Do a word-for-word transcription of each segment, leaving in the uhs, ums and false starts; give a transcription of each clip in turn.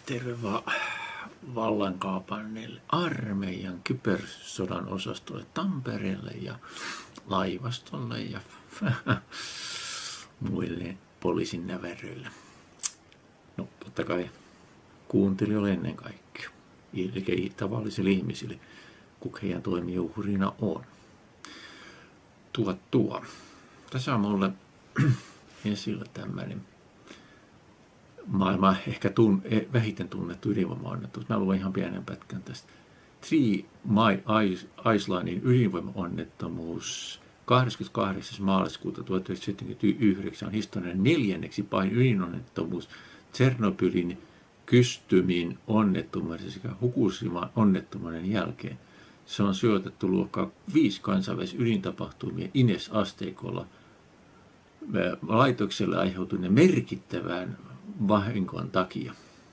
terve va- vallankaapanneille armeijan kybersodan osastolle Tampereelle ja laivastolle ja muille poliisin näväröille. No totta kai kuuntelijoille ennen kaikkea, eli tavallisille ihmisille, kuka heidän toimijuhurina on. Tuo tuo. Tässä on mulle esillä tämmöinen maailman ehkä tun, vähiten tunnettu ydinvoima-onnettomuus. Mä luen ihan pienen pätkän tästä. Three Mile Islandin ydinvoima-onnettomuus kahdeskymmeneskahdeksas maaliskuuta tuhatyhdeksänsataaseitsemänkymmentäyhdeksän on historian neljänneksi pahin ydinonnettomuus Tšernobylin Kystymin onnettomuuden sekä Fukushiman onnettomuuden jälkeen. Se on sijoitettu luokkaa viisi kansainvälisen ydintapahtumien Ines-asteikolla laitokselle aiheutuneen merkittävään vahingon takia.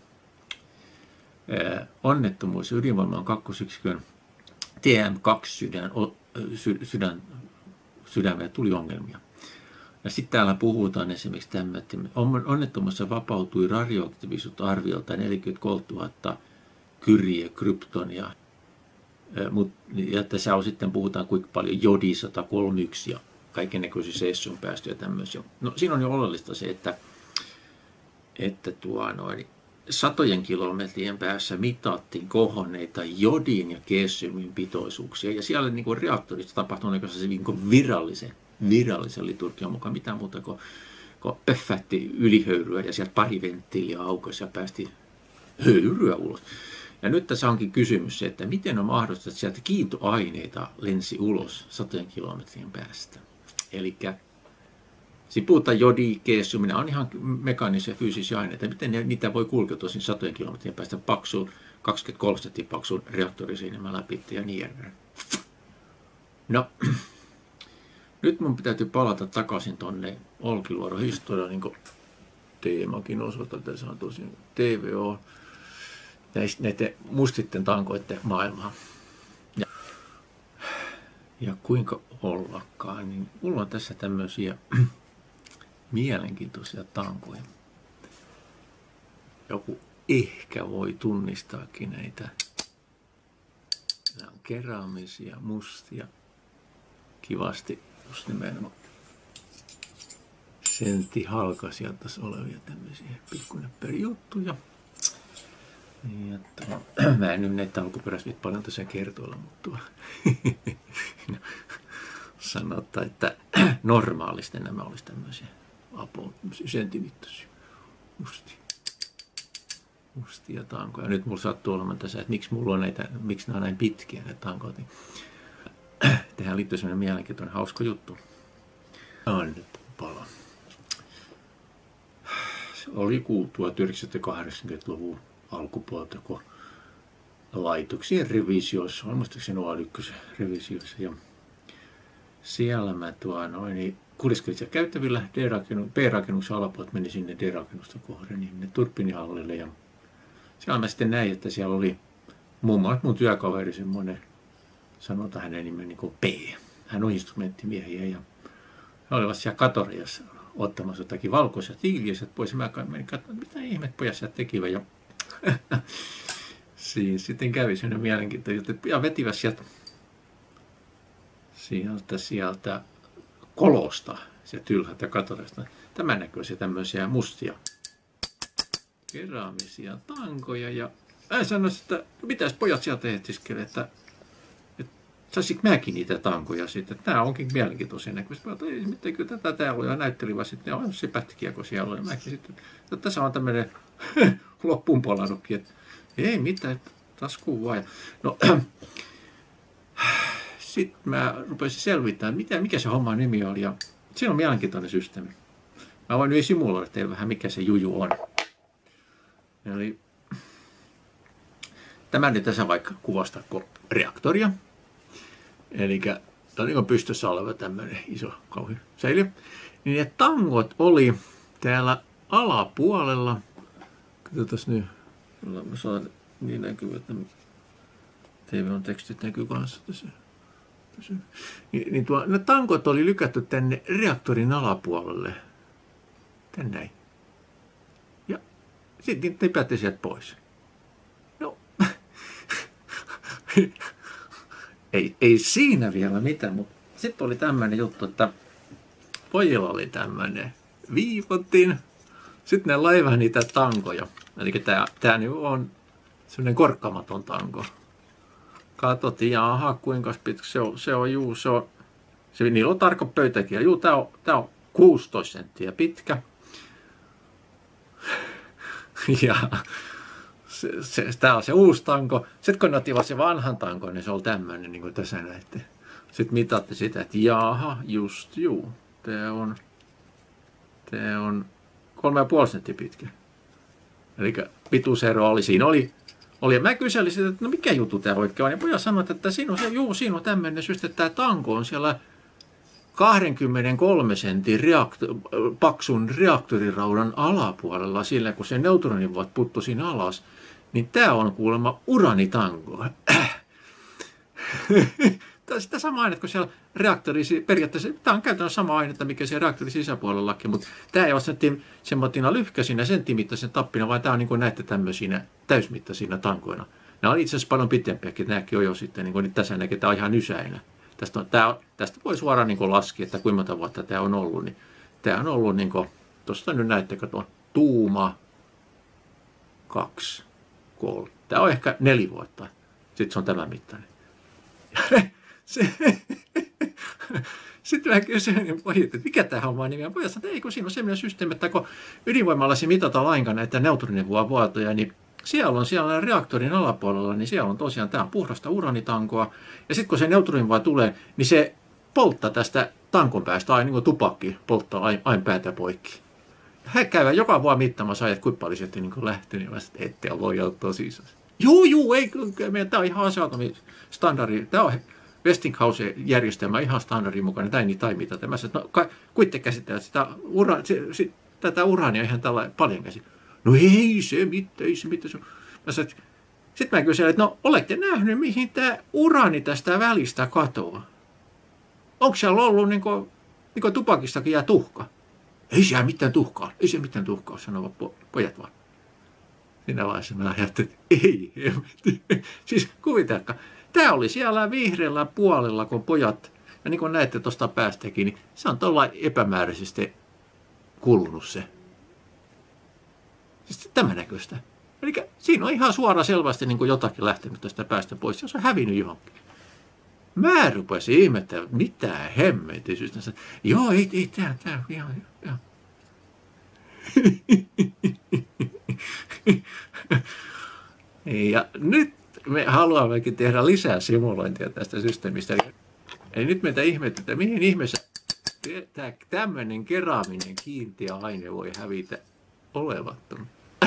Onnettomuus ydinvoiman kakkosyksikön T M kaksi sydän, sydän, sydämellä tuli ongelmia. Ja sitten täällä puhutaan esimerkiksi tämä, että onnettomuudessa vapautui radioaktiivisuutta arviolta neljäkymmentäkolmetuhatta kyriä, kryptonia. Ja tässä on sitten puhutaan kuinka paljon jodi sata kolmekymmentäyksi ja kaikennäköisiä seissun päästöjä tämmöisiä. No siinä on jo oleellista se, että, että tuo noin, satojen kilometrien päässä mitattiin kohonneita jodin ja keesiumin pitoisuuksia. Ja siellä niin kuin reaktorissa tapahtui se niin kuin virallisen, virallisen liturgian mukaan mitään muuta kuin, kuin pöffätti ylihöyryä ja sieltä pari venttiiliä aukoisi ja päästi höyryä ulos. Ja nyt tässä onkin kysymys se, että miten on mahdollista, että sieltä kiintoaineita lensi ulos satojen kilometrien päästä. Eli sitten puhutaan jodi, keesiumina on ihan mekaanisia fyysisiä aineita. Miten ne, niitä voi kulkea tosin satojen kilometrien päästä paksuun, kaksikymmentäkolme senttiä paksuun reaktoriseinämään läpi ja niin edelleen. No, nyt mun täytyy palata takaisin tonne Olkiluodon historiaan, niin kuin teemakin osoittaa. Tässä on tosiaan T V O. Näiden mustitten tankoiden maailmaa. Ja, ja kuinka ollakaan, niin mulla on tässä tämmöisiä mielenkiintoisia tankoja. Joku ehkä voi tunnistaakin näitä. Nämä on keraamisia, mustia, kivasti just nimenomaan senttihalkaisia tässä olevia tämmöisiä pikkunäppärijuttuja. Ja tuo, mä en nyt näitä alkuperäisesti paljon tässä kertoilla, mutta no, sanotaan, että normaalisti nämä olisi tämmöisiä apua, tämmöisiä senttimittaisia mustia, mustia tankoja. Nyt mulla sattuu olemaan tässä, että miksi mulla on näitä, miksi nämä on näin pitkiä näitä tankoja. Tähän liittyy semmoinen mielenkiintoinen hauska juttu. On nyt pala. Se oli tuhatyhdeksänsataakahdeksankymmentäluvun alkupuolta, kun laitoksien revisioissa, on muistaakseni O A yksi revisioissa, ja siellä mä tuo noin, niin kuljeskelin siellä käyttävillä B-rakennuksen alapuolta, meni sinne D-rakennusta kohden, niin ne turbiinihallille, ja siellä mä sitten näin, että siellä oli muun muassa mun työkaveri semmoinen, sanotaan hänen nimen niin kuin P. Hän on instrumenttimiehiä, ja he olivat siellä katoriassa ottamassa jotakin valkoisia tiiliäiset pois, ja mä menin katsomaan, mitä ihmet pojat sieltä tekivät, ja siis sitten kävi sellainen mielenkiintoinen, ja vetivät sieltä, sieltä, sieltä kolosta, sieltä ylhäältä katorista, tämän näköisiä tämmöisiä mustia keraamisia tankoja, ja hän sanoi, että mitäs pojat sieltä etsiskelee, että, että saisinko mäkin niitä tankoja sitten, että nämä onkin mielenkiintoisia näköisiä, mutta ei mitään, kyllä tätä täällä oli, ja näyttelivät sitten, ja on se pätkiä, kun siellä oli, mäkin sitten, että tässä on tämmöinen loppuun paladukki, että ei mitään, taas kuvaa. No, sitten mä rupesin selvittämään, mitä, mikä se homman nimi oli, ja siinä on mielenkiintoinen systeemi. Mä voin nyt simuloida teille vähän, mikä se juju on. Eli tämä nyt tässä vaikka kuvastaa reaktoria. Eli tämä on niin pystyssä oleva tämmöinen iso kauhean säiliö. Niin ne tangot oli täällä alapuolella. Katsotaan nyt. Mä saan niin näkyvät, että T V:n tekstit näkyy kanssa tässä. tässä. Niin, niin tuo, ne tankot oli lykätty tänne reaktorin alapuolelle. Tänne näin. Ja sitten ne päätti sieltä pois. ei, ei siinä vielä mitään, mutta sitten oli tämmöinen juttu, että pojilla oli tämmöinen viivotin, sitten ne loi vähän niitä tankoja. Eli tämä, tämä nyt on semmoinen korkkamaton tanko. Katsottiin, jaha, kuinka pitkä se on, se on, juu, se on, se, niillä on tarkka pöytäkirja, juu, tämä on, tämä on kuusitoista senttiä pitkä. Ja se, se, tämä on se uusi tanko. Sitten kun ne ottivat se vanhan tanko, niin se oli tämmöinen, niin kuin tässä näette. Sitten mitatte sitä, että jaha, just juu, tämä on, tämä on kolme ja puoli senttiä pitkä. Eli pituusero oli, siinä oli, oli. Mä kyselin sitä, että no mikä juttu tämä oikein on. Ja pojat sanoivat, että siinä on, se, juu, siinä on tämmöinen syystä, että tämä tanko on siellä kaksikymmentäkolme sentin reakto, paksun reaktoriraudan alapuolella, sillä kun se neutronivot puttu siinä alas, niin tämä on kuulemma uranitanko. Tämä on sitä sama ainetta kuin siellä reaktorissa, periaatteessa tämä on käytännössä sama ainetta, mikä siellä reaktorin sisäpuolellakin, mutta tämä ei ole semmoittina lyhkäisinä senttimittaisen tappina, vaan tämä on niin kuin näette tämmöisinä täysmittaisina tankoina. Nämä on itse asiassa paljon pitempiäkin, nämäkin on jo sitten, niin kuin nyt tässä näkee, tämä on ihan ysäinä. Tästä, on, tämä, tästä voi suoraan niin kuin laskea, että kuinka monta vuotta tämä on ollut, niin tämä on ollut, niin kuin, tuosta nyt näette, kato, tuuma, kaksi, kolme, tämä on ehkä neljä vuotta, sitten se on tämän mittainen. Sitten mä kysyin pojat, että mikä tämä homma on nimi. Pojat sanoivat, että ei kun siinä on sellainen systeemi, että kun ydinvoimallasi mitata lainkaan näitä neutronivua-vuotoja, niin siellä on siellä reaktorin alapuolella, niin siellä on tosiaan tämä puhdasta uranitankoa. Ja sitten kun se neutronivua tulee, niin se polttaa tästä tankon päästä aina niin kuin tupakki, polttaa aina päätä poikki. Hän käyvät joka vuonna mittaamassa, että kuinka paljon sieltä niin lähtenyt, ja sitten ette voi ottaa siis. Juu, juu, ei, tämä on ihan aseatomi standardi. Tämä on Westinghouse-järjestelmä ihan standardin mukainen, tämä ei niin tai mitata. Mä sanoin, no kuitte käsitellään sitä, ura, se, se, tätä uraania ihan tällä paljon käsin. No ei se mitään, ei se mitään. Sitten mä kysyin, että no olette nähnyt, mihin tämä uraani tästä välistä katoaa? Onko siellä ollut niin kuin, niin kuin tupakistakin jää tuhka? Ei siellä mitään tuhkaa, ei siellä mitään tuhkaa, sanovat pojat vaan. Siinä vaiheessa mä ajattelin, että ei, ei. Siis kuvitelkaa. Tämä oli siellä vihreällä puolella, kun pojat, ja niin kuin näette tuosta päästäkin, niin se on tuolla epämääräisesti kulunut se. Siis tämän näköistä. Eli siinä on ihan suora selvästi niin kuin jotakin lähtenyt tästä päästä pois, ja se on hävinnyt johonkin. Mä rupesin ihmettämään, mitä hemmetisyystä. Joo, ei, ei, tämä, tämä, joo, joo. Ja nyt me haluammekin tehdä lisää simulointia tästä systeemistä. Eli nyt meitä ihmettä, mihin ihmeessä tämmöinen keraaminen kiinteä aine voi hävitä olevattoman.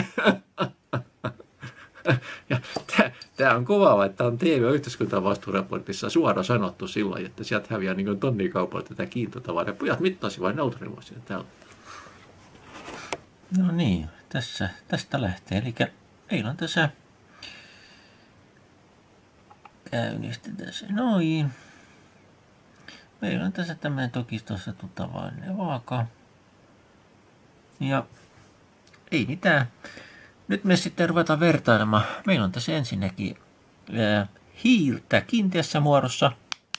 Ja tämä on kovaa, että on T V-yhteiskuntavastuuraportissa suora sanottu sillä, että sieltä häviää niin tonnikaupalla tätä kiintotavaraa. Pojat mittasivat neutronivuosia täällä. No niin, tässä, tästä lähtee. Eli meillä on tässä käynnistetään se noin. Meillä on tässä tämmöinen toki tuossa tavallinen vaaka. Ja ei mitään. Nyt me sitten ruvetaan vertailemaan. Meillä on tässä ensinnäkin ää, hiiltä kiinteässä muodossa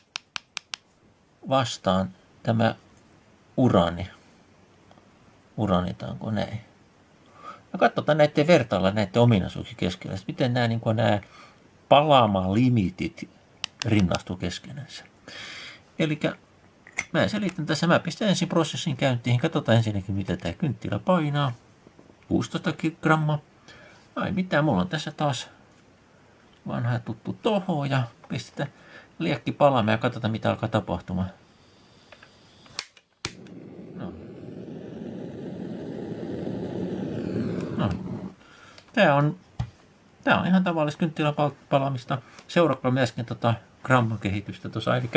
vastaan tämä uraani. Uraanitanko näin. No katsotaan näiden vertailla näiden ominaisuuksia keskellä. Miten nämä, niin nämä palaamaan limitit rinnastuu keskenänsä. Eli mä selitän tässä. Mä pistän ensin prosessin käyntiin. Katsotaan ensinnäkin, mitä tämä kynttilä painaa. kuusitoista grammaa. Ai mitään, mulla on tässä taas vanha tuttu toho ja pistetään liekki palaamaan ja katsotaan, mitä alkaa tapahtumaan. No. No. Tää on, tää on ihan tavallista kynttiläpalaamista. Seuraava myöskin tota grammakehitystä tuossa. Eli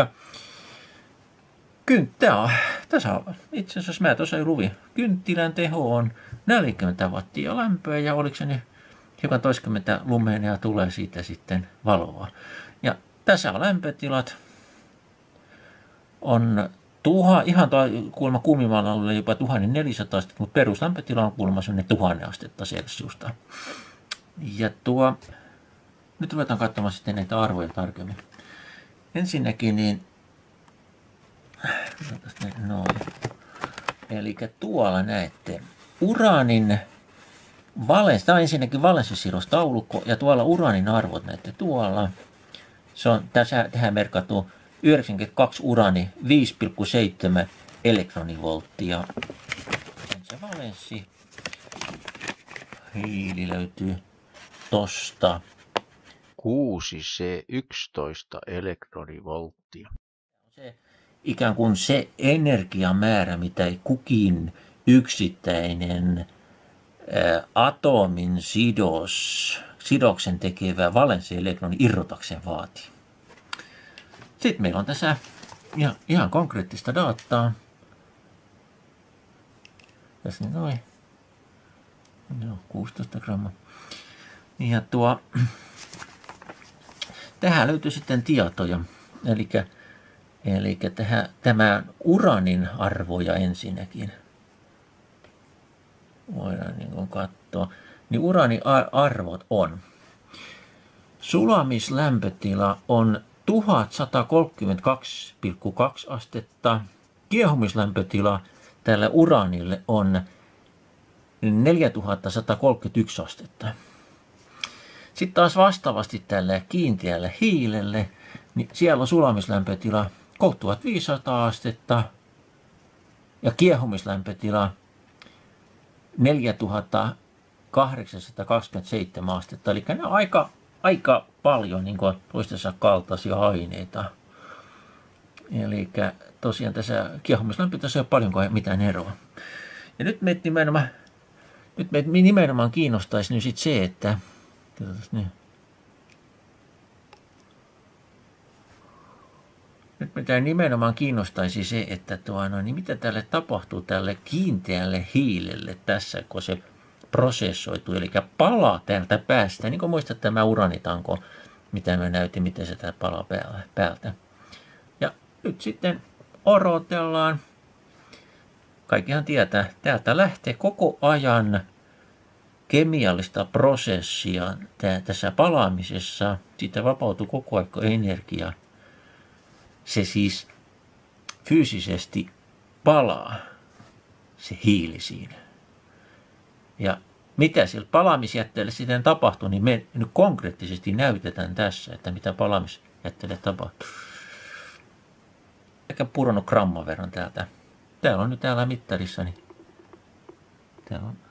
kynttilä, tässä on, itse asiassa mä tuossa ei luvi. Kynttilän teho on neljäkymmentä wattia lämpöä ja oliko se nyt hiukan toistakymmentä lumenia tulee siitä sitten valoa. Ja tässä on lämpötilat. On tuha, ihan tuo kuulemma kuumimmalla oli jopa tuhatneljäsataa astetta, mutta peruslämpötila on kuulemma sellainen tuhannen astetta celsiusta. Ja tuo nyt ruvetaan katsomaan sitten näitä arvoja tarkemmin. Ensinnäkin niin, noin. Eli tuolla näette uraanin valens, tämä on ensinnäkin valenssisirustaulukko ja tuolla uraanin arvot näette tuolla. Se on tässä tähän merkattu yhdeksänkymmentäkaksi uraani viisi pilkku seitsemän elektronivolttia. Se valenssi. Hiili löytyy tosta. kuusi C yksitoista elektronivolttia. Se ikään kuin se energiamäärä, mitä kukin yksittäinen ä, atomin sidos, sidoksen tekevä valenssielektroni irrotakseen vaatii. Sitten meillä on tässä ihan, ihan konkreettista dataa. Tässä noin. Joo, kuusitoista grammaa. Ja tuo, tähän löytyy sitten tietoja. Eli, eli tähän, tämä uraanin arvoja ensinnäkin. Voidaan niin kuin katsoa. Niin uraanin arvot on. Sulamislämpötila on tuhatsata kolmekymmentäkaksi pilkku kaksi astetta. Kiehumislämpötila tällä uraanille on neljätuhattasata kolmekymmentäyksi astetta. Sitten taas vastaavasti tällä kiinteällä hiilelle, niin siellä on sulamislämpötila kolmetuhattaviisisataa astetta ja kiehumislämpötila neljätuhattakahdeksansataakaksikymmentäseitsemän astetta. Eli ne on aika, aika paljon niin kuin toistensa kaltaisia aineita. Eli tosiaan tässä kiehumislämpötilassa ei ole paljonkaan mitään eroa. Ja nyt meitä nimenomaan, nyt meitä nimenomaan kiinnostaisi nyt sit se, että nyt meitä nimenomaan kiinnostaisi se, että tuo, no, niin mitä tälle tapahtuu tälle kiinteälle hiilelle tässä, kun se prosessoituu, eli palaa täältä päästä. Niin kuin muistat tämä uranitanko, mitä mä näytin, miten se tää palaa päältä. Ja nyt sitten odotellaan. Kaikkihan tietää, täältä lähtee koko ajan kemiallista prosessia tässä palaamisessa. Siitä vapautuu koko ajan energia. Se siis fyysisesti palaa, se hiili siinä. Ja mitä sillä palaamisjätteelle sitten tapahtuu, niin me nyt konkreettisesti näytetään tässä, että mitä palaamisjätteelle tapahtuu. Ehkä pudonnut gramman verran täältä. Täällä on nyt täällä mittarissa, niin täällä on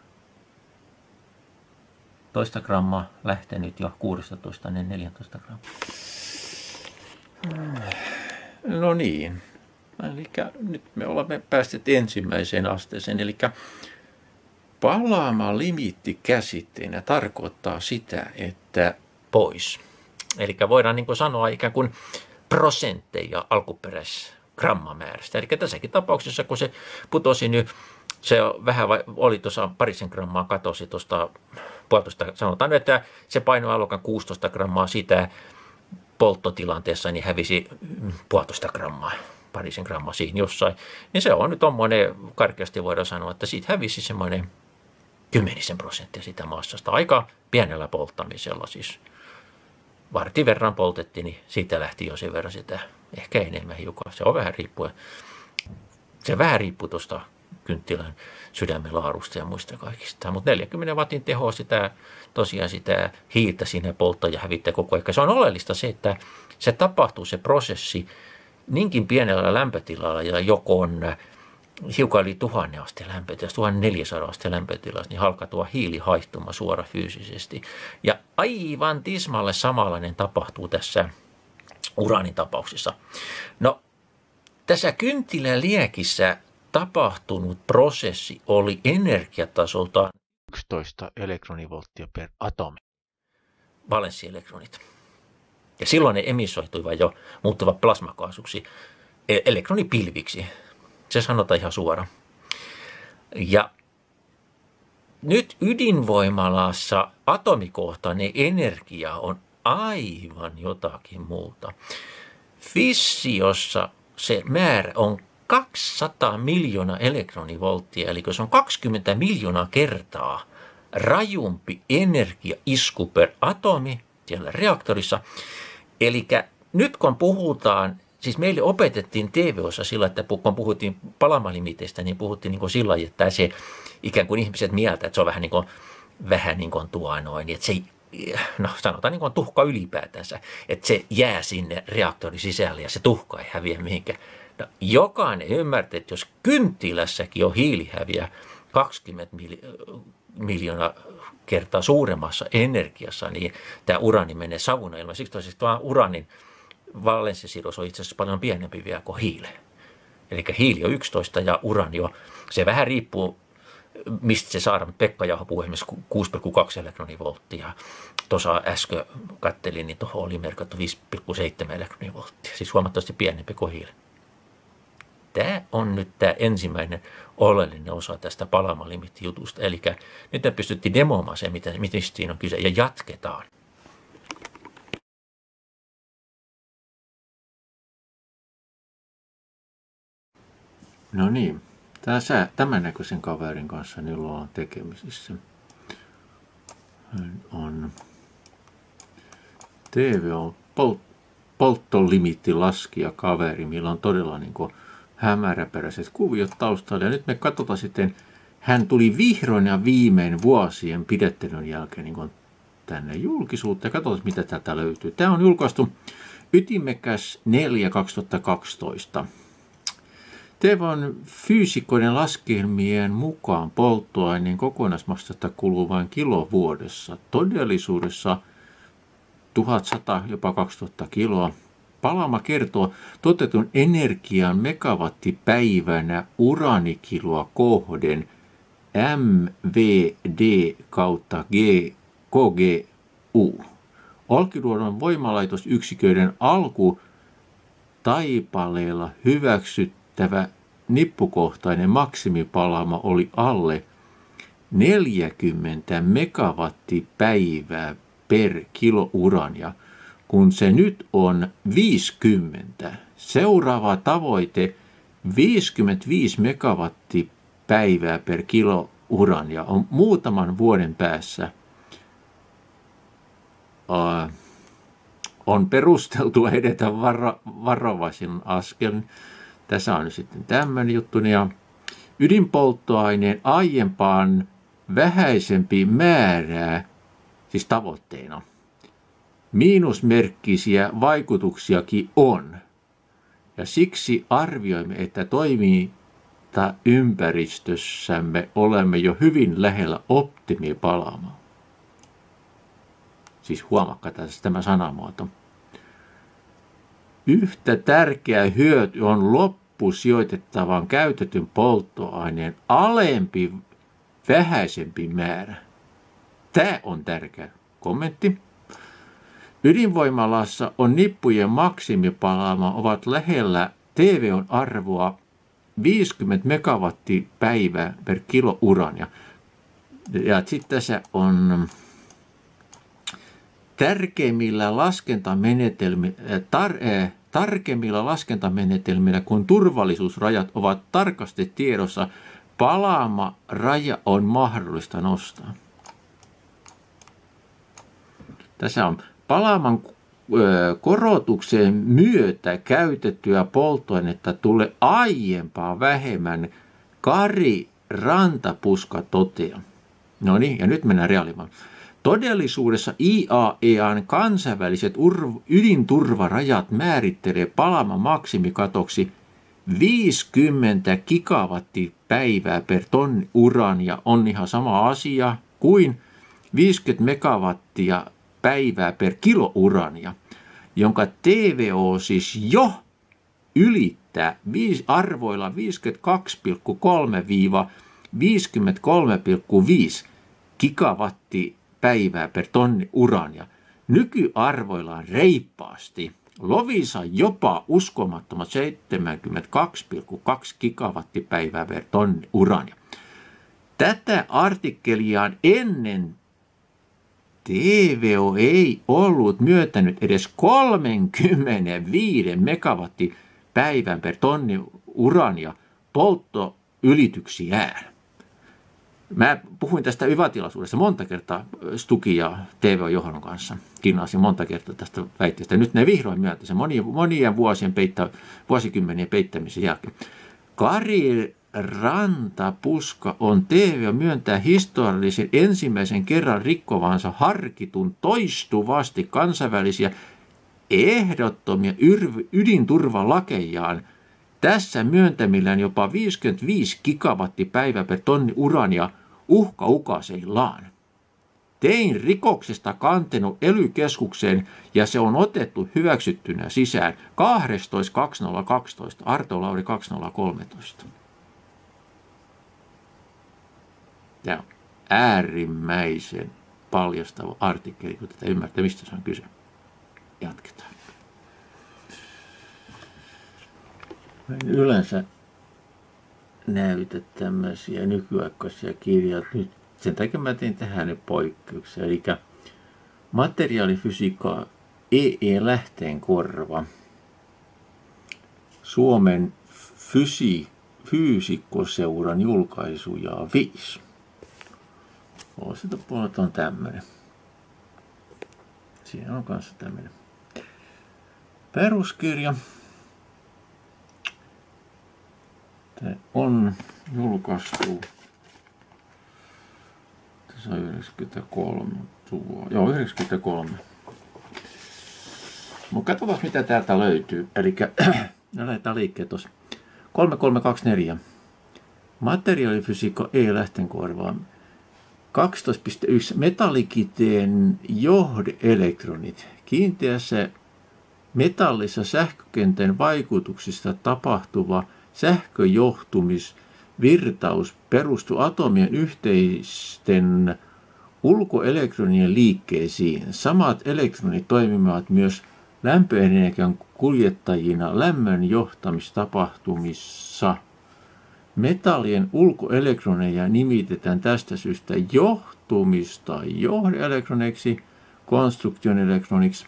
toista grammaa lähtenyt jo kuusitoista, niin neljätoista grammaa. No niin, eli nyt me olemme päässeet ensimmäiseen asteeseen, eli palaama limiitti käsitteenä tarkoittaa sitä, että pois. Eli voidaan niin kuin sanoa ikään kuin prosentteja alkuperäisgrammamäärästä. Eli tässäkin tapauksessa, kun se putosi nyt, se vähän oli tuossa parisen grammaa katosi tuosta puolitoista, sanotaan, että se painoi luokan kuusitoista grammaa sitä polttotilanteessa, niin hävisi puolitoista grammaa, parisen grammaa siinä jossain. Niin se on nyt tommoinen, karkeasti voidaan sanoa, että siitä hävisi semmoinen kymmenisen prosenttia sitä massasta. Aika pienellä polttamisella siis. Vartin verran poltettiin, niin siitä lähti jo sen verran sitä, ehkä enemmän hiukan. Se on vähän riippuen. Se vähän riippuu tuosta kynttilän sydämen laadusta ja muista kaikista. Mutta neljänkymmenen watin teho sitä, tosiaan sitä hiiltä siinä polttaa ja hävittää koko ajan. Se on oleellista se, että se tapahtuu se prosessi niinkin pienellä lämpötilalla ja joko on hiukan yli tuhannen asteen lämpötilassa, tuhatneljäsataa asteen lämpötilassa, niin alkaa tuo hiilihaihtuma suora fyysisesti. Ja aivan tismalle samanlainen tapahtuu tässä uraanin tapauksessa. No, tässä kynttiläliekissä tapahtunut prosessi oli energiatasoltaan yksitoista elektronivolttia per atomi. Valenssielektronit. Ja silloin ne emissoituivat jo muuttuvat plasmakaasuksi, elektronipilviksi. Se sanotaan ihan suoraan. Ja nyt ydinvoimalassa atomikohtainen energia on aivan jotakin muuta. Fissiossa se määrä on kaksisataa miljoonaa elektronivolttia, eli se on kaksikymmentä miljoonaa kertaa rajumpi energiaisku per atomi siellä reaktorissa. Eli nyt kun puhutaan, siis meille opetettiin T V-ossa sillä, että kun puhuttiin palamalimiteistä, niin puhuttiin niin kuin sillä lailla, että se ikään kuin ihmiset mieltä, että se on vähän niin kuin, vähän niin kuin tuo noin, että se no sanotaan niin kuin tuhka ylipäätänsä, että se jää sinne reaktorin sisälle ja se tuhka ei häviä mihinkään. No, jokainen ymmärtää, että jos kynttilässäkin on hiilihäviä kaksikymmentä miljoonaa kertaa suuremmassa energiassa, niin tämä urani menee savuna ilman. Siksi toisaalta vaan uranin valenssisidos on itse asiassa paljon pienempi vielä kuin hiile. Eli hiili on yksitoista ja urani on, se vähän riippuu mistä se saadaan. Pekka Jauho puhui esimerkiksi kuusi pilkku kaksi elektronivolttia. Tuossa äsken kattelin, niin tuohon oli merkattu viisi pilkku seitsemän elektronivolttia, siis huomattavasti pienempi kuin hiili. Tämä on nyt tämä ensimmäinen oleellinen osa tästä palamalimitti-jutusta. Eli nyt me pystyttiin demoamaan se, mitä, mistä siinä on kyse, ja jatketaan. No niin, tässä tämän näköisen kaverin kanssa niin ollaan tekemisissä. Hän on T V on polt, polttolimiittilaskija kaveri, millä on todella niin kuin hämäräperäiset kuviot taustalla. Ja nyt me katsotaan sitten, hän tuli vihdoin ja viimein vuosien pidettelyn jälkeen niin kuin tänne julkisuuteen. Katsotaan, mitä täältä löytyy. Tämä on julkaistu Ytimekäs neljä kaksituhattakaksitoista. T V on fyysikkoiden laskelmien mukaan polttoaineen kokonaismassasta kuluu vain kilo vuodessa. Todellisuudessa tuhatsata, jopa kaksituhatta kiloa. Palama kertoo toteutetun energian megawattipäivänä uranikiloa kohden M V D kautta K G U. Olkiluodon voimalaitosyksiköiden alku taipaleella hyväksyttävä nippukohtainen maksimipalama oli alle neljäkymmentä megawattipäivää per kilo urania, kun se nyt on viisikymmentä. Seuraava tavoite viisikymmentäviisi megawattipäivää per kilo urania on muutaman vuoden päässä. Uh, on perusteltua edetä varo, varovaisin askelin. Tässä on nyt sitten tämmöinen juttu. Ja ydinpolttoaineen aiempaan vähäisempi määrää, siis tavoitteena. Miinusmerkkisiä vaikutuksiakin on. Ja siksi arvioimme, että toimintaympäristössämme olemme jo hyvin lähellä optimipalaamaa. Siis huomakka tässä tämä sanamuoto. Yhtä tärkeä hyöty on loppusijoitettavan käytetyn polttoaineen alempi, vähäisempi määrä. Tämä on tärkeä kommentti. Ydinvoimalassa on nippujen maksimipalaama ovat lähellä T V on arvoa viisikymmentä megawattipäivää per kilo urania. Ja sitten tässä on tärkeimmillä laskentamenetelmillä, tar, äh, tarkemmilla laskentamenetelmillä, kun turvallisuusrajat ovat tarkasti tiedossa, palaama raja on mahdollista nostaa. Tässä on palaaman korotuksen myötä käytettyä polttoainetta tulee aiempaa vähemmän, Kari Rantapuska toteaa. No niin, ja nyt mennään reaalimaailmaan. Todellisuudessa I A E A:n kansainväliset ydinturvarajat määrittelee palaman maksimikatoksi viisikymmentä gigawattipäivää per tonni urania, on ihan sama asia kuin viisikymmentä megawattia päivää per kilo urania, jonka T V O siis jo ylittää arvoilla viisikymmentäkaksi pilkku kolme - viisikymmentäkolme pilkku viisi gigawattipäivää per tonni urania. Nykyarvoillaan reippaasti. Lovisa jopa uskomattomat seitsemänkymmentäkaksi pilkku kaksi gigawattipäivää per tonni urania. Tätä artikkeliaan ennen T V O ei ollut myöntänyt edes kolmekymmentäviisi megawattipäivän per tonni urania polttoylityksiään. Mä puhuin tästä yva-tilaisuudessa monta kertaa Stukin ja T V-Johdon kanssa. Kinnasin monta kertaa tästä väitteestä. Nyt ne vihdoin myönti sen monien, monien vuosien peittä, vuosikymmenien peittämisen jälkeen. Kari Rantapuska on T V myöntää historiallisen ensimmäisen kerran rikkovansa harkitun toistuvasti kansainvälisiä ehdottomia ydinturvalakejaan. Tässä myöntämillään jopa viisikymmentäviisi gigawattipäivä per tonni urania uhkaukaseillaan. Tein rikoksesta kantenut E L Y-keskukseen ja se on otettu hyväksyttynä sisään kahdestoista kaksituhattakaksitoista, Arto Lauri kaksituhattakolmetoista. Tämä on äärimmäisen paljastava artikkeli, kun tätä ymmärtää, mistä se on kyse. Jatketaan. Mä en yleensä näytä tämmöisiä nykyaikaisia kirjoja. Nyt sen takia mä tein tähän nyt poikkeuksia. Eli materiaalifysiikka E E Lähteenkorva. Suomen fysi, fyysikkoseuran julkaisuja viisi. Toiselta puolelta on tämmöinen. Siinä on kanssa tämmöinen peruskirja. Tämä on julkaistu. Tässä on yhdeksänkymmentäkolme. Joo, yhdeksänkymmentäkolme. Mutta katsotaan, mitä täältä löytyy. Eli lähdetään liikkeelle tuossa. kolme kolme kaksi neljä. Materiaalifysiikka E Lähteenkorva. kaksitoista piste yksi. Metallikiteen johdeelektronit. Kiinteässä metallissa sähkökentän vaikutuksista tapahtuva sähköjohtumisvirtaus perustuu atomien yhteisten ulkoelektronien liikkeisiin. Samat elektronit toimivat myös lämpöenergian kuljettajina lämmön johtamistapahtumissa. Metallien ulkoelektroneja nimitetään tästä syystä johtumis- tai johdeelektroneiksi, konstruktionelektroniksi.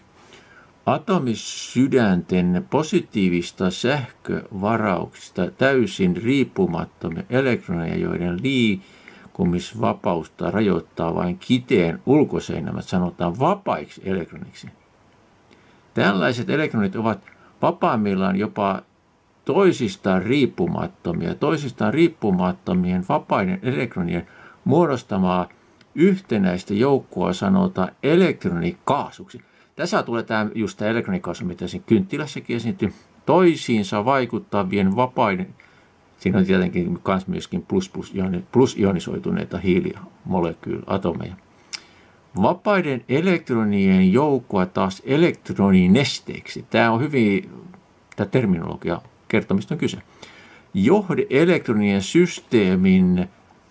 Atomisydänten positiivista sähkövarauksista täysin riippumattomia elektroneja, joiden liikkumisvapausta rajoittaa vain kiteen ulkoseinämät, sanotaan vapaiksi elektroniksi. Tällaiset elektronit ovat vapaimmillaan jopa toisistaan riippumattomia. Toisistaan riippumattomien vapaiden elektronien muodostamaa yhtenäistä joukkoa sanotaan elektronikaasuksi. Tässä tulee tämä, just tämä elektronikaasu, mitä siinä kynttilässäkin esiintyy. Toisiinsa vaikuttavien vapaiden, siinä on tietenkin myös myöskin plus-ionisoituneita hiilimolekyyliatomeja. Vapaiden elektronien joukkoa taas elektroninesteeksi. Tämä on hyvin, tämä terminologia kertomista on kyse. Johdeelektronien systeemin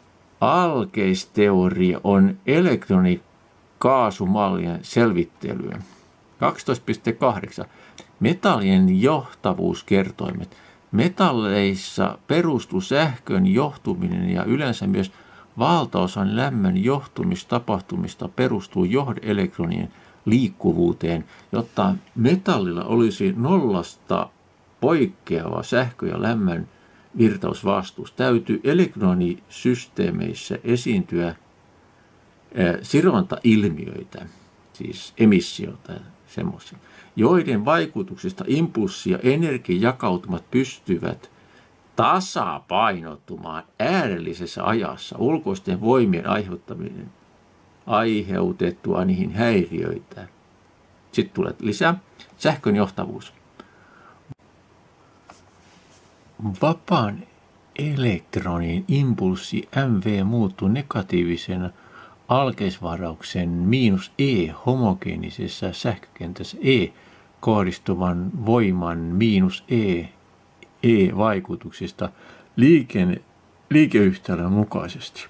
alkeisteoria on elektronikaasumallien selvittelyä. kaksitoista piste kahdeksan. Metallien johtavuuskertoimet. Metalleissa perustuu sähkön johtuminen ja yleensä myös valtaosan lämmön johtumistapahtumista perustuu johdeelektronien liikkuvuuteen, jotta metallilla olisi nollasta poikkeava sähkö- ja lämmön virtausvastuus. Täytyy elektronisysteemeissä esiintyä sirontailmiöitä, siis emissiota semmoisia, joiden vaikutuksista impulssi- ja energiajakautumat pystyvät tasapainottumaan äärellisessä ajassa ulkoisten voimien aiheuttaminen aiheutettua niihin häiriöitä. Sitten tulee lisää sähkön johtavuus. Vapaan elektronin impulssi M V muuttuu negatiivisen alkeisvarauksen miinus E homogeenisessa sähkökentässä E kohdistuvan voiman miinus E E-vaikutuksista liikenne, liikeyhtälön mukaisesti.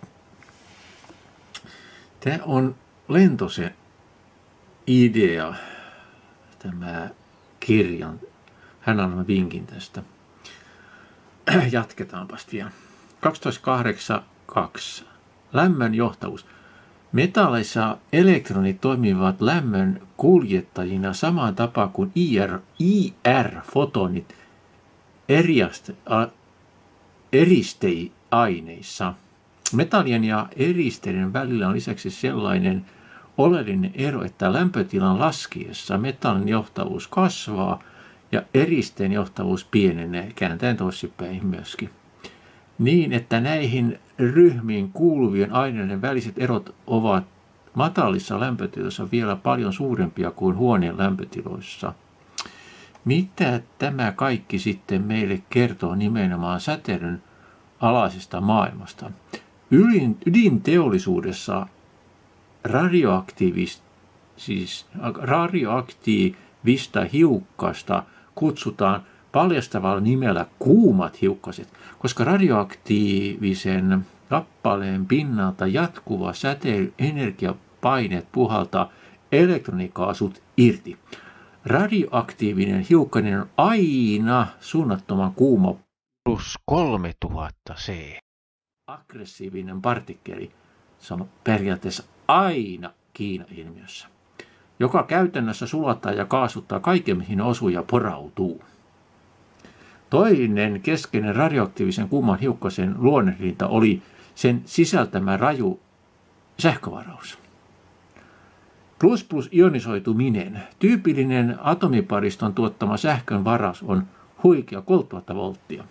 Tämä on lentoisen idea, tämä kirjan. Hän antaa vinkin tästä. Jatketaanpas vielä. kaksitoista kahdeksan kaksi. Lämmön johtavuus. Metalleissa elektronit toimivat lämmön kuljettajina samaan tapaan kuin I R, I R-fotonit eristeiaineissa. Metallien ja eristeiden välillä on lisäksi sellainen oleellinen ero, että lämpötilan laskiessa metallin johtavuus kasvaa ja eristeen johtavuus pienenee, kääntäen toisinpäin myöskin. Niin, että näihin ryhmiin kuuluvien aineiden väliset erot ovat matalissa lämpötiloissa vielä paljon suurempia kuin huoneen lämpötiloissa. Mitä tämä kaikki sitten meille kertoo nimenomaan säteilyn alaisesta maailmasta? Ydinteollisuudessa radioaktiivista, siis radioaktiivista hiukkasta kutsutaan paljastavalla nimellä kuumat hiukkaset, koska radioaktiivisen kappaleen pinnalta jatkuva säteily energiapaineet puhaltaa elektronikaasut irti. Radioaktiivinen hiukkanen on aina suunnattoman kuuma Plus kolmetuhatta C. aggressiivinen partikkeli. Se on periaatteessa aina Kiina-ilmiössä, joka käytännössä sulattaa ja kaasuttaa kaiken, mihin osuu ja porautuu. Toinen keskeinen radioaktiivisen kuuman hiukkasen luonnehdinta oli sen sisältämä raju sähkövaraus. Plus plus ionisoituminen. Tyypillinen atomipariston tuottama sähkön varaus on huikea kolmetuhatta volttia.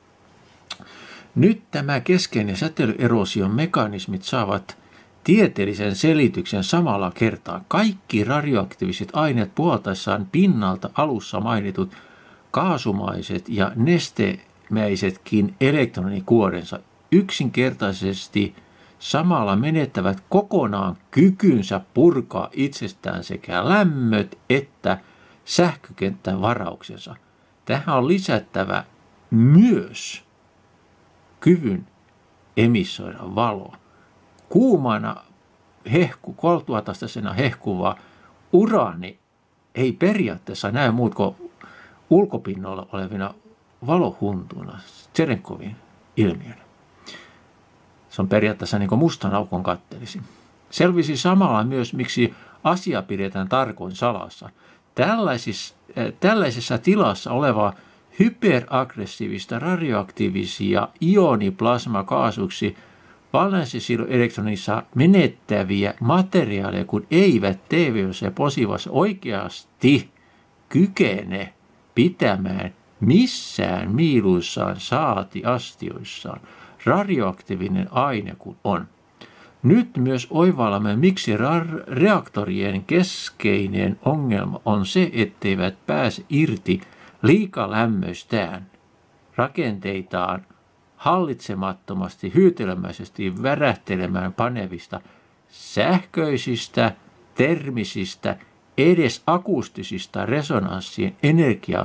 Nyt tämä keskeinen säteilyerosion mekanismit saavat tieteellisen selityksen samalla kertaa. Kaikki radioaktiiviset aineet puhaltaessaan pinnalta alussa mainitut kaasumaiset ja nestemäisetkin elektronikuorensa yksinkertaisesti samalla menettävät kokonaan kykynsä purkaa itsestään sekä lämmöt että sähkökenttävarauksensa. Tähän on lisättävä myös kyvyn emissoida valoa. Kuumana hehku, kolmetuhatta hehkuva uraani ei periaatteessa näy muut kuin ulkopinnoilla olevina valohuntuina, Tšerenkovin ilmiönä. Se on periaatteessa niin kuin mustan aukon kattelisi. Selvisi samalla myös, miksi asia pidetään tarkoin salassa. Tällaisissa, äh, tällaisessa tilassa oleva hyperaggressiivista radioaktiivisia ioniplasmakaasuksi valenssisiloelektronissa menettäviä materiaaleja, kun eivät T V O:ssa ja posivassa oikeasti kykene pitämään missään miiluissaan saati astioissaan radioaktiivinen aine kun on. Nyt myös oivallamme, miksi reaktorien keskeinen ongelma on se, etteivät pääse irti liikalämmöistään, rakenteitaan hallitsemattomasti, hyytelemäisesti värähtelemään panevista sähköisistä, termisistä, edes akustisista resonanssien energian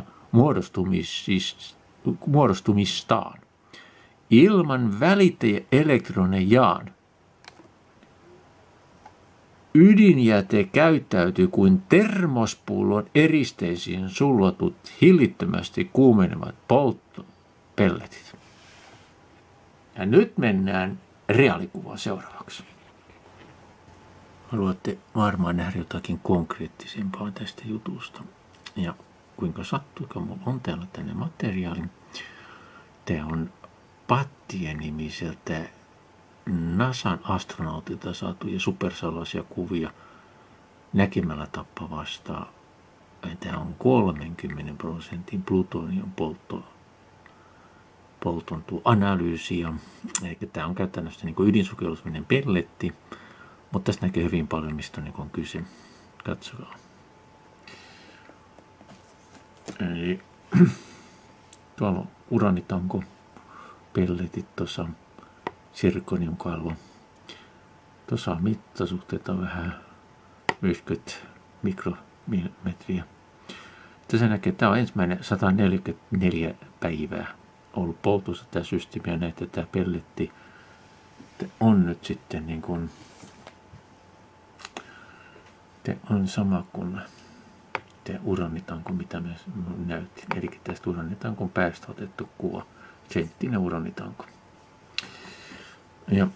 muodostumistaan. Ilman välittäjäelektronejaan ydinjäte käyttäytyy kuin termospullon eristeisiin sullotut hillittömästi kuumenevat polttopelletit. Ja nyt mennään reaalikuvaan seuraavaksi. Haluatte varmaan nähdä jotakin konkreettisempaa tästä jutusta. Ja kuinka sattuu, kun minulla on täällä tänne materiaali. Tämä on Pattie-nimiseltä NASAn astronautilta saatuja supersalaisia kuvia näkemällä tappavasta. Tämä on kolmenkymmenen prosentin plutonium poltto, polton analyysiä. Eli tämä on käytännössä niin ydinsukellusminen pelletti, mutta tässä näkee hyvin paljon, mistä on, niin on kyse. Katsokaa. Eli tuolla on uranitanko pelletit tuossa. Sirkoniumkalvo. Tuossa on mittasuhteita vähän viisikymmentä mikrometriä. Tässä näkee, että tämä on ensimmäinen sata neljäkymmentäneljä päivää ollut poltossa tämä systeemi ja näette, että tämä pelletti on nyt sitten niin kuin, on sama kuin tämä uranitanko, mitä me näytin. Eli tästä uranitankon päästä otettu kuva. Senttinen uranitanko. Ja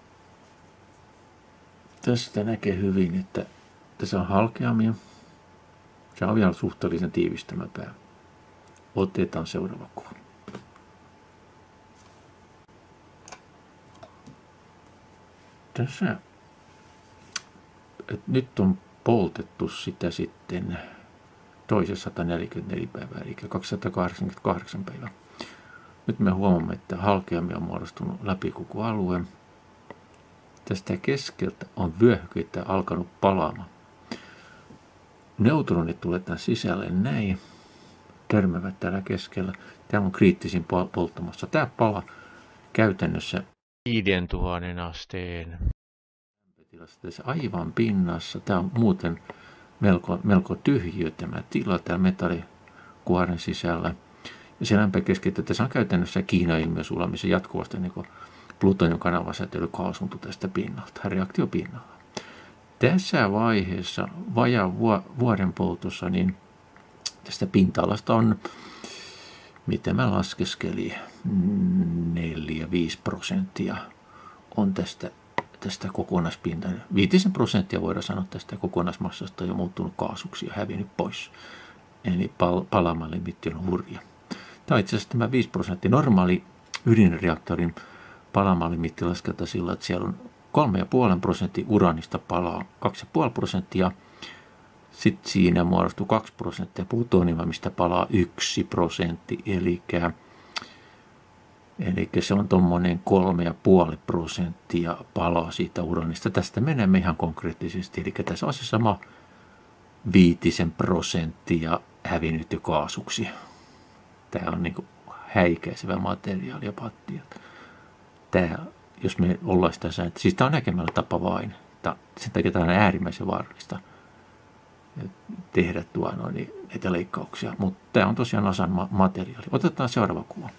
tästä näkee hyvin, että tässä on halkeamia. Se on vielä suhteellisen tiivistämä pää. Otetaan seuraava kuva. tässä, että nyt on poltettu sitä sitten toisessa sata neljäkymmentäneljä päivää, eli kaksisataakahdeksankymmentäkahdeksan päivää. Nyt me huomaamme, että halkeamia on muodostunut läpi koko alueen. Tästä keskeltä on vyöhykettä alkanut palaamaan. Neutronit tulee tämän sisälle näin, törmävät täällä keskellä. Täällä on kriittisin polttamassa. Tämä pala käytännössä viisituhatta asteen lämpötilassa tässä aivan pinnassa. Tämä on muuten melko, melko tyhjiö tämä tila täällä metallikuoren sisällä. Ja se lämpö keskittyy. Tässä on käytännössä Kiina-ilmiö sulamisen jatkuvasti niin plutonium kanavasäteily kaasuntu tästä pinnalta, reaktiopinnalla. Tässä vaiheessa vajaan vuoden poltossa niin tästä pinta-alasta on, mitä mä laskeskelin, neljä viisi prosenttia on tästä, tästä kokonaispinta. Viitisen prosenttia voidaan sanoa tästä kokonaismassasta on jo muuttunut kaasuksi ja hävinnyt pois. Eli pal- palamalimitti on hurja. Tämä on itse asiassa tämä viisi prosenttia. Normaali ydinreaktorin palamalimitti lasketaan sillä, että siellä on kolme pilkku viisi prosenttia uranista palaa, kaksi pilkku viisi prosenttia. Sitten siinä muodostuu kaksi prosenttia plutoniumia, mistä palaa yksi prosentti, eli, eli se on tuommoinen kolme pilkku viisi prosenttia palaa siitä uranista. Tästä menemme ihan konkreettisesti, eli tässä on se sama viitisen prosenttia hävinnyt jo kaasuksi. Tämä on niin kuin häikäisevä materiaali ja pattia. Tämä, jos me ollaan sitä sääntöä, siis tämä on näkemällä tapa vain. Sen takia tämä on äärimmäisen vaarallista tehdä tuo, no, niin, näitä leikkauksia. Mutta tämä on tosiaan osan ma- materiaali. Otetaan seuraava kuva.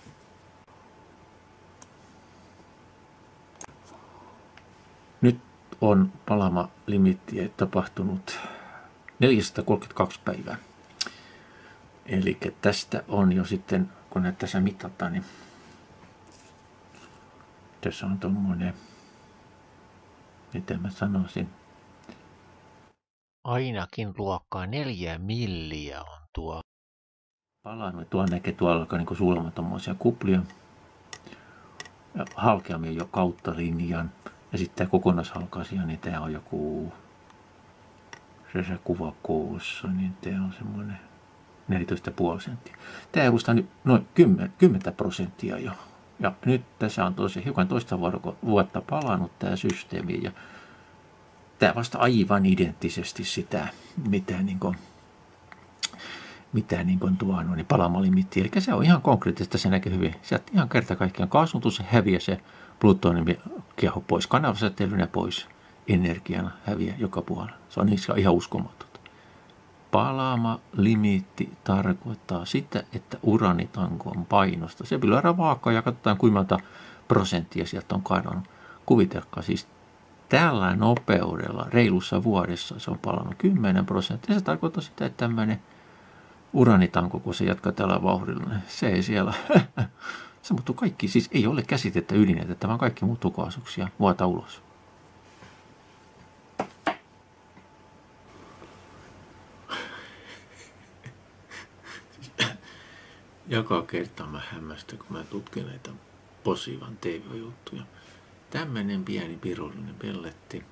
Nyt on palamalimitti tapahtunut neljäsataakolmekymmentäkaksi päivää. Eli tästä on jo sitten, kun näitä tässä mitataan, niin tässä on tuommoinen, miten mä sanoisin, ainakin luokkaa neljä milliä on tuo. palannut. Tuo näkee tuolla alkaa niin sulma tuommoisia kuplia. Ja halkeamia jo kautta linjan. Ja sitten tämä kokonaishalkaisija, niin tämä on joku, se se kuva koossa, niin tämä on semmoinen neljätoista pilkku viisi senttiä. Tämä edustaa nyt noin kymmenen prosenttia jo. Ja nyt tässä on tosi hiukan toista vuotta palannut tämä systeemi. Ja tämä vasta aivan identtisesti sitä, mitä, niin kuin, mitä niin kuin tuo no, niin palamalimitti. Eli se on ihan konkreettista, se näkee hyvin. Sieltä ihan kerta kaikkiaan kaasutus, se häviää se plutoniumi kieho pois kanavasäteilynä pois, energiana häviää joka puolella. Se on niissä ihan uskomatonta. Palamalimitti tarkoittaa sitä, että uranitanko on painosta. Se lyödään vaakkaan ja katsotaan kuinka monta prosenttia sieltä on kadonnut. Kuvitelkaa siis tällä nopeudella reilussa vuodessa se on palannut kymmenen prosenttia. Se tarkoittaa sitä, että tämmöinen uranitanko, kun se jatkaa tällä vauhdilla, niin se ei siellä. Se muuttuu kaikki, siis ei ole käsitettä ydinetettä, vaan kaikki muuttuu kaasuksi ja vuotaa ulos. Joka kerta mä hämmästyn, kun mä tutkin näitä posivan T V-juttuja. Tämmöinen pieni pirullinen pelletti.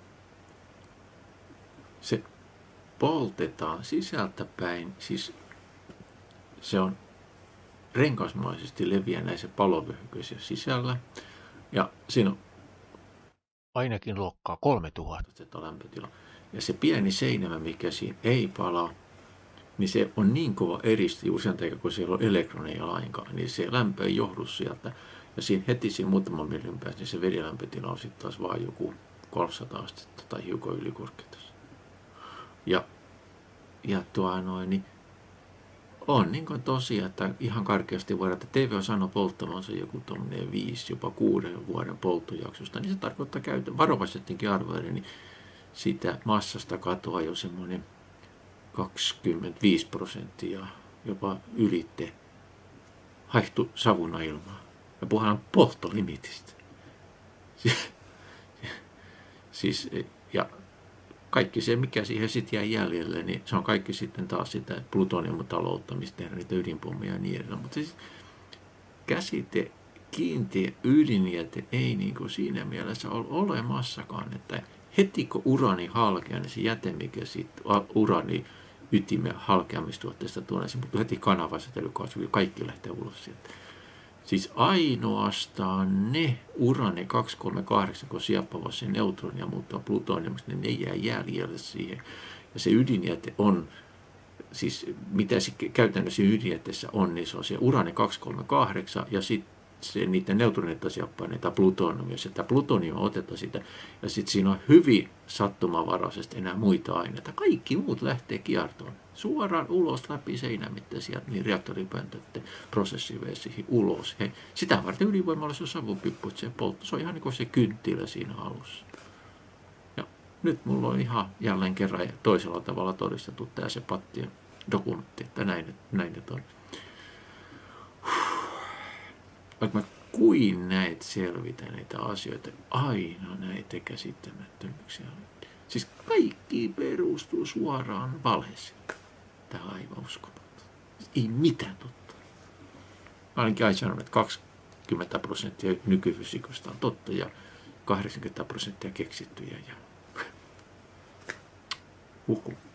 Se poltetaan sisältäpäin, siis se on rengasmaisesti leviää näissä palovyöhykeissä sisällä. Ja siinä on Ainakin luokkaa kolmetuhatta. lämpötila. Ja se pieni seinämä, mikä siinä ei palaa, niin se on niin kova eristys juuri sen takia, kun siellä on elektroneja lainkaan, niin se lämpö ei johdu sieltä. Ja siinä heti siinä muutaman millin päästä, niin se verilämpötila on sitten taas vain joku kolmesataa astetta tai hiukan ylikorkeata. Ja, ja tuo noin, niin on niin kuin tosiaan, että ihan karkeasti voidaan, että T V sanoo polttavansa joku tuommoinen viisi, jopa kuuden vuoden polttojaksosta, niin se tarkoittaa käytön varovaisettinkin arvioiden, niin sitä massasta katoaa jo semmoinen kaksikymmentäviisi prosenttia, jopa ylitte haihtu savuna ilmaa. Ja puhutaan polttolimitistä. Siis, ja kaikki se, mikä siihen sitten jää jäljelle, niin se on kaikki sitten taas sitä plutoniumin talouttamista, tehdä niitä ydinpommeja ja niin edelleen. Mutta siis käsite kiinteä ydinjäte ei niin kuin siinä mielessä ole olemassakaan, että heti kun urani halkeaa, niin se jäte, mikä siitä urani ytimen halkeamistuotteesta tulee, se muuttuu heti kanavasatelykaasuun, kaikki lähtee ulos sieltä. Siis ainoastaan ne urani kaksisataakolmekymmentäkahdeksan, kun sieppaavat sen neutronia muuttaa plutoniumista, niin ne jää jäljelle siihen. Ja se ydinjäte on, siis mitä se käytännössä ydinjäteessä on, niin se on se urani kaksisataakolmekymmentäkahdeksan ja sitten se, niiden neutronita sieppaa niitä plutoniumia. Sitä plutoniumia otetaan sitä ja sitten siinä on hyvin sattumavaraisesti enää muita aineita. Kaikki muut lähtee kiertoon. Suoraan ulos läpi seinämittä sieltä, niin reaktoripöntötte prosessivesiin ulos. He, sitä varten ydinvoimalla on savupippu, se poltto. Se on ihan niin kuin se kynttilä siinä alussa. Ja nyt mulla on ihan jälleen kerran toisella tavalla todistettu tämä se pattien dokumentti, että näin, näin nyt on. Vaikka mä kuin näet selvitä näitä asioita, aina näitä käsittämättömyyksiä. Siis kaikki perustuu suoraan valheeseen. Tämä on aivan uskomaton. Ei mitään totta. Mä olinkin aina sanonut, että kaksikymmentä prosenttia nykyfysiikosta on totta ja kahdeksankymmentä prosenttia keksittyjä. Ja... Uhu.